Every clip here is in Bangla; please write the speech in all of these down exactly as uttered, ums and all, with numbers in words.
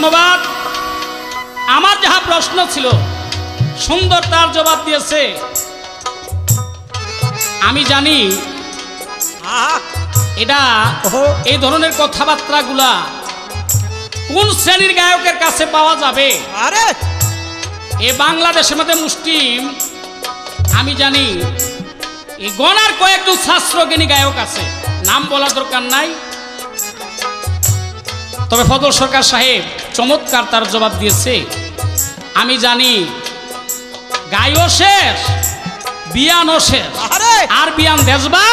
ধন্যবাদ। আমার যাহা প্রশ্ন ছিল সুন্দর তার জবাব দিয়েছে। আমি জানি এটা এই ধরনের কথাবার্তাগুলা কোন শ্রেণীর গায়কের কাছে পাওয়া যাবে। আরে এ বাংলাদেশের মধ্যে মুসলিম আমি জানি এই গনার কয়েকজন শাস্ত্রজ্ঞানী গায়ক আছে, নাম বলার দরকার নাই। তবে ফজল সরকার সাহেব চমৎকার তার জবাব দিয়েছে। আমি জানি গায়ও শেষ, বিয়ানও শেষ, আর বিয়ান দেশবা।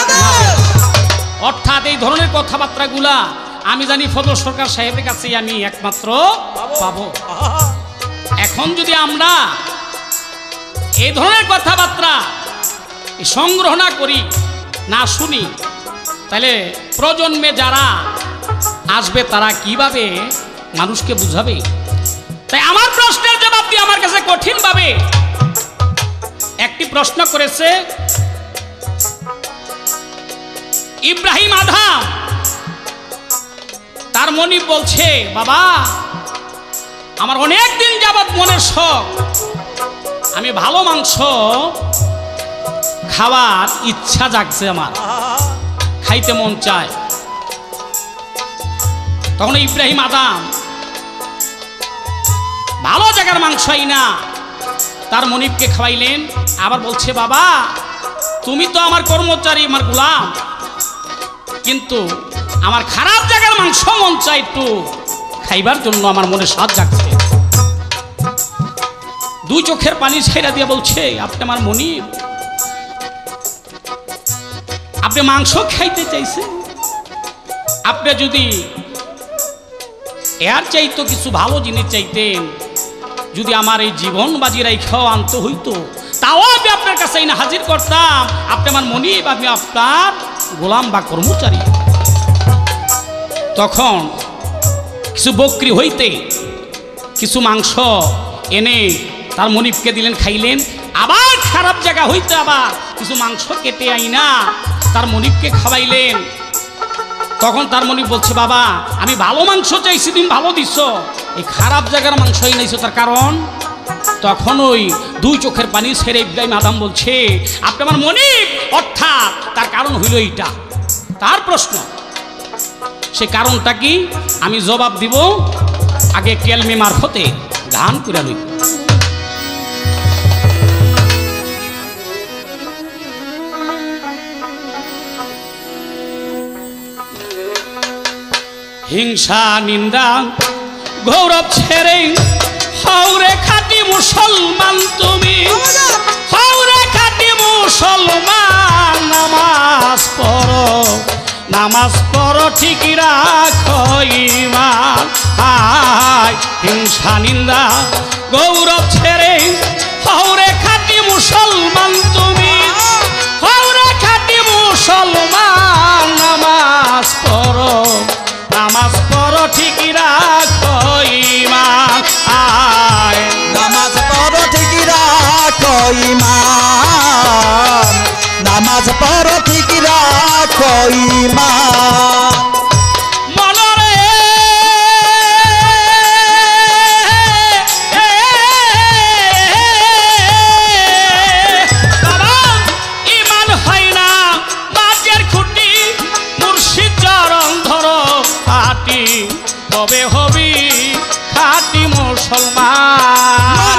অর্থাৎ এই ধরনের কথাবার্তাগুলা আমি জানি ফজল সরকার সাহেবের কাছেই আমি একমাত্র পাবো। এখন যদি আমরা এই ধরনের কথাবার্তা সংগ্রহ না করি, না শুনি, তাহলে প্রজন্মে যারা আসবে তারা কিভাবে মানুষকে বুঝাবে? তাই আমার প্রশ্নের জবাব দিয়ে আমার কাছে কঠিন ভাবে একটি প্রশ্ন করেছে ইব্রাহিম আধাম। তার মনি বলছে, বাবা আমার অনেক দিন যাবৎ মনের শখ, আমি ভালো মাংস খাওয়ার ইচ্ছা জাগছে, আমার খাইতে মন চায়। তখন ইব্রাহিম আদাম ভালো জায়গার মাংসই না তার মনিবকে খাওয়াইলেন। আবার বলছে, বাবা তুমি তো আমার কর্মচারী, আমার গোলাম, কিন্তু আমার খারাপ জায়গার মাংস মন চাই একটু খাইবার জন্য, আমার মনে স্বাদ জাগছে। দুই চোখের পানি ছেড়ে দিয়ে বলছে, আপনি আমার মনিব, আপনি মাংস খাইতে চাইছেন, আপনি যদি এর চাইতো কিছু ভালো জিনিস চাইতেন, যদি আমার এই জীবন বাজি রাইখাও আনতে হইতো, তাও আমি আপনার কাছে না হাজির করতাম। আপনি আমার মনিব, আমি আপনার গোলাম বা কর্মচারী। তখন কিছু বকরি হইতে কিছু মাংস এনে তার মনিবকে দিলেন, খাইলেন। আবার খারাপ জায়গা হইতে আবার কিছু মাংস কেটে আইনা তার মনিবকে খাওয়াইলেন। তখন তার মনিব বলছে, বাবা আমি ভালো মাংস চাইছি, তুমি ভালো দিছ, এই খারাপ জায়গার মাংসই নাইছো, তার কারণ? তখন ওই দুই চোখের পানি ছেড়ে ইব্রাহিম আদম বলছে, আপনি আমার মনিব, অর্থাৎ তার কারণ হইল এইটা। তার প্রশ্ন, সে কারণটা কি আমি জবাব দিব, আগে কেলমি মারফতে গান করে লই। হিংসা নিন্দা গৌরব ছেড়ে হাওরে খাঁটি মুসলমান, তুমি হাওরে খাঁটি মুসলমান। নামাজ পড়ো, নামাজ পড়ো, ঠিক রাখো ঈমান। আয় হিংসা নিন্দা গৌরব ছেড়ে হাওরে খাঁটি মুসলমান, তুমি হাওরে খাঁটি মুসলমান। নামাজ পড়ো, নামাজ পড়ো, ঠিক রাখো ঈমান। আয় নামাজ পড়ো, ঠিক রাখো ঈমান। নামাজ পড়ো, ঠিক রাখো ঈমান। মনরে বাবা ঈমান হয় না মাঝের খুঁটি, মুর্শিদ চরণ ধরো খাটি, তবে হবি খাটি মুসলমান।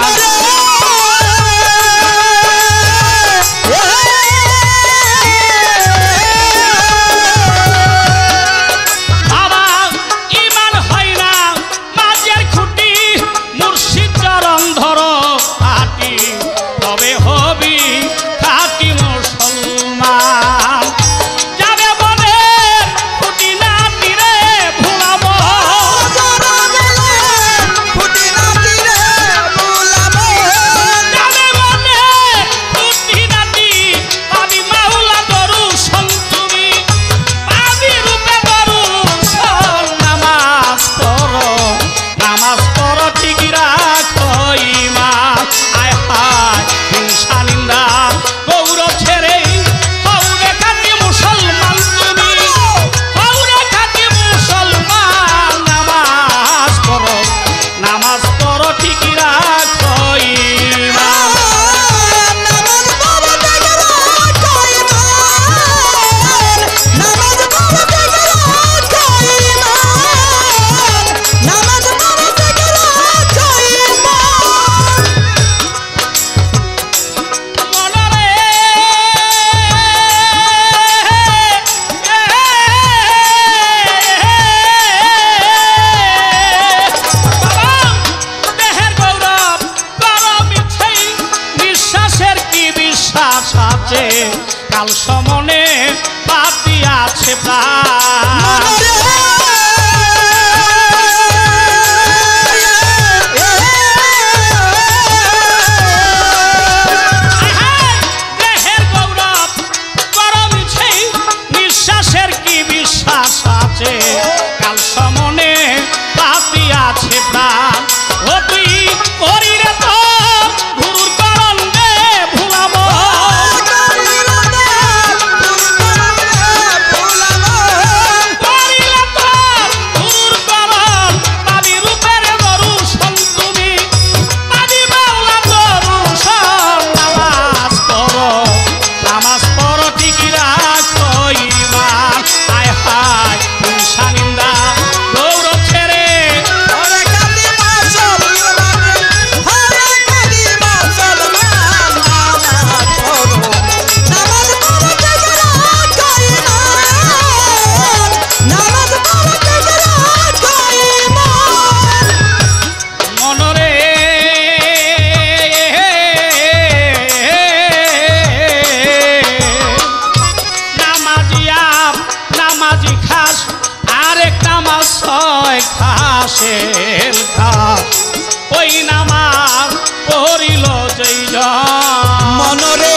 বাবা ঈমান হয় না মাঝের খুঁটি, মুর্শিদ চরণ ধরো খাটি, তবে হবি খাটি মুসলমান। যাবে বলে খুঁটি না তীরে ভুলাবো, খুঁটি না তীরে ভুলাবো। যাবে বলে খুঁটি না তীরে পাবি মাওলা দরুশন, তুমি পাবি রূপে দরুশন। নামাজ পড়ো, নামাজ পড়ো, ঠিক রাখো ঈমান। আয় হায় হিংসা নিন্দা সাজে কাল সমনে পাপি আছে প্রাণ দেহের গৌরব করমিছে নিঃশ্বাসের কি বিশ্বাস আছে কাল সমনে পাপি আছে প্রাণ ও তুই করিলে তো গুরুর করণ দে ভুলাব করিলে তো গুরুর করণ পাবি রূপের দর্শন তুমি পাবি বাংলা দর্শন নামাজ পড়ো নামাজ পড়ো ঠিকই রাখো ঈমান আয় হায় হিংসা নিন্দা গৌরব ছেড়ে মনরে নামাজিয়া নামাজি খাস আরেক নামাজ ছয় খাসের খাস ওই নামাজ পড়িল যেইজন মনরে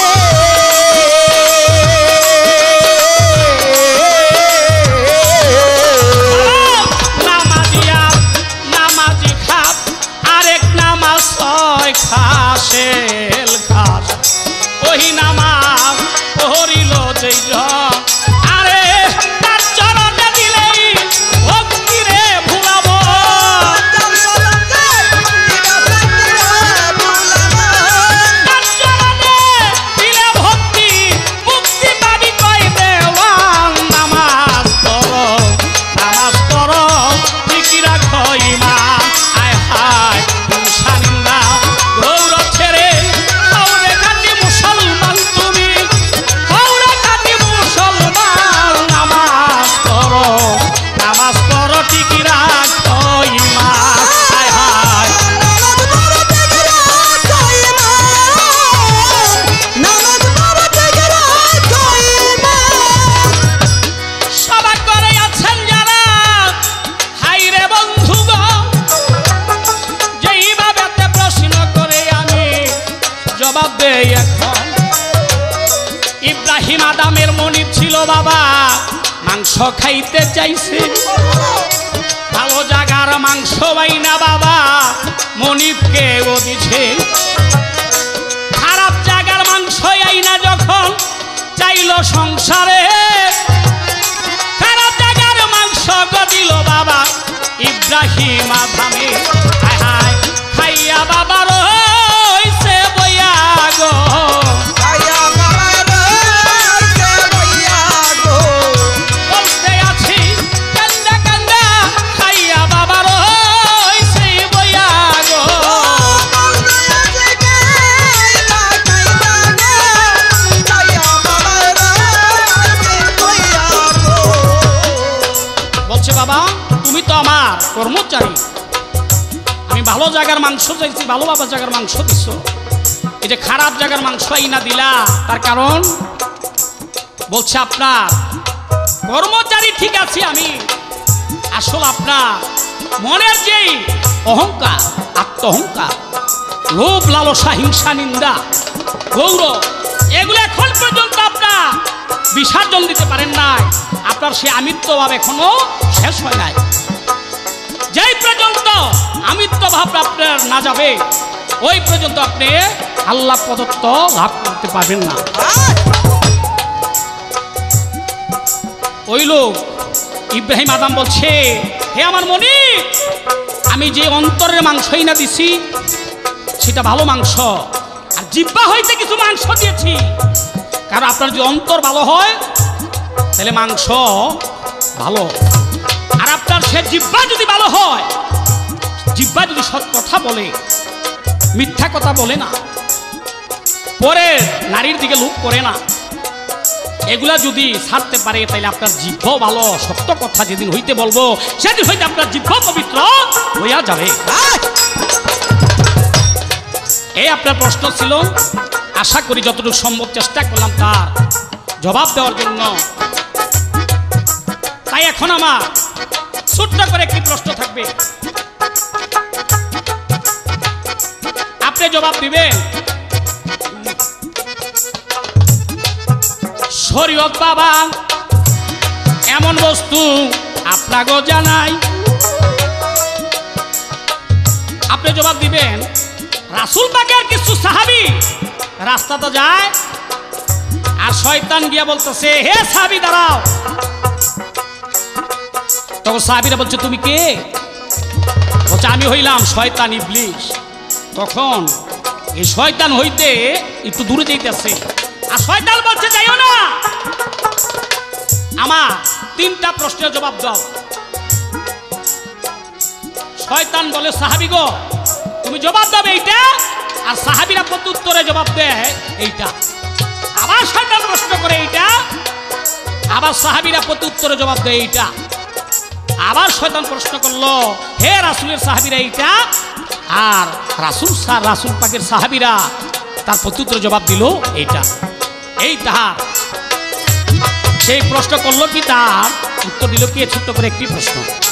নামাজিয়া নামাজি খাপ আরেক নামাজ ছয় খাসেল খাস ওই নামাজ পড়িল যেইজন আরে তার চরণে দিলেই ভক্তি রে ভুলাব তার চরণে দিলে ভক্তি মুক্তি পাবি কই দেওয়ান নামাজ পড়ো নামাজ পড়ো ঠিকই রাখো ঈমান আয় হায় হিংসা নিন্দা গৌরব ছেড়ে হাওরে খাঁটি মুসলমান তুমি হাওরে খাঁটি মুসলমান নামাজ পড়ো নামাজ পড়ো ঠিকই রাখো ঈমান আয় হায় সবাই করে আছেন যারা হাইরে বন্ধুগণ যেইভাবে প্রশ্ন করে আমি জবাব দেই এখন ইব্রাহিম আদামের মনিব ছিল বাবা মাংস খাইতে চাইছে ভালো জাগার মাংস বাইনা বাবা মনিবকে ও দিছে খারাপ জাগার মাংস আইনা যখন চাইল সংসারে খারাপ জাগার মাংস দিল বাবা ইব্রাহিম আদামে হায় হায় খাইয়া বাবা রইছে বইয়া গো বলতে আছি কান্দা কান্দা খাইয়া বাবা রইছে বইয়া গো বলছে বাবা তুমি তো আমার কর্মচারী আমি ভালো জায়গার মাংস চাইছি ভালো বাবা জায়গার মাংস দিচ্ছ এই যে খারাপ জায়গার মাংস আইনা দিলা তার কারণ বলছে আপনার কর্মচারী ঠিক আছে আমি আসল আপনার মনের যেই অহংকার আত্ম অহংকার লোভ লালসা হিংসা নিন্দা গৌরব এগুলো এখন পর্যন্ত আপনার বিসর্জন দিতে পারেন নাই আপনার সে আমিত্ব ভাব এখনো শেষ হয় নাই যেই পর্যন্ত আমিত্ব ভাব আপনার না যাবে ওই পর্যন্ত আপনি আল্লাহ প্রদত্ত লাভ করতে পারবেন না ওই লোক ইব্রাহিম আদম বলছে হে আমার মনি আমি যে অন্তরের মাংসই না দিছি সেটা ভালো মাংস আর জিহ্বা হইতে কিছু মাংস দিয়েছি কারণ আপনার যদি অন্তর ভালো হয় তাহলে মাংস ভালো আর আপনার সে জিহ্বা যদি ভালো হয় জিহ্বা যদি সৎ কথা বলে মিথ্যা কথা বলে না পরে নারীর দিকে লোভ করে না এগুলা যদি ছাড়তে পারে তাহলে আপনার জিহ্ব ভালো সত্য কথা যেদিন হইতে বলবো সেদিন হইতে আপনার জিহ্ব পবিত্র হইয়া যাবে এই আপনার প্রশ্ন ছিল আশা করি যতটুকু সম্ভব চেষ্টা করলাম তার জবাব দেওয়ার জন্য। তাই এখন আমার ছোট্ট করে একটি প্রশ্ন থাকবে, আপনি জবাব দিবেন। শরীয়ত বাবা এমন বস্তু আপনাকেও জানাই, আপনি জবাব দিবেন রাসূল পাকের কিছু সাহাবী রাস্তাতে যায় আর শয়তান গিয়া বলতেছে হে সাহাবী দাঁড়াও। তখন সাহাবীরা বলছে তুমি কে? বলছে আমি হইলাম শয়তান ইবলিশ। তখন এই শয়তান হইতে একটু দূরে যাইতেছে আর শয়তান বলছে যাইও না, আমার তিনটা প্রশ্নের জবাব দাও। শয়তান বলে সাহাবী গো তুমি জবাব দাও এইটা, আর সাহাবীরা প্রত্যুত্তরে জবাব দেয় এইটা। আবার শয়তান প্রশ্ন করে এইটা, আবার সাহাবীরা প্রত্যুত্তরে জবাব দেয় এইটা। আবার শয়তান প্রশ্ন করলো হে রাসূলের সাহাবীরা এইটা, আর রাসূল সার রাসূল পাকের সাহাবীরা তার প্রত্যুত্তরে জবাব দিল এইটা। এই তাহার সেই প্রশ্ন করলো কি, তার উত্তর দিল কি ছোট্ট করে একটি প্রশ্ন।